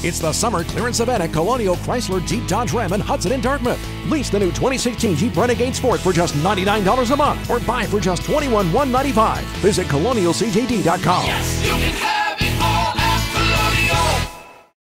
It's the summer clearance event at Colonial, Chrysler, Jeep, Dodge, Ram, and Hudson in Dartmouth. Lease the new 2016 Jeep Renegade Sport for just $99 a month or buy for just $21,195. Visit colonialcjd.com. Yes, you can have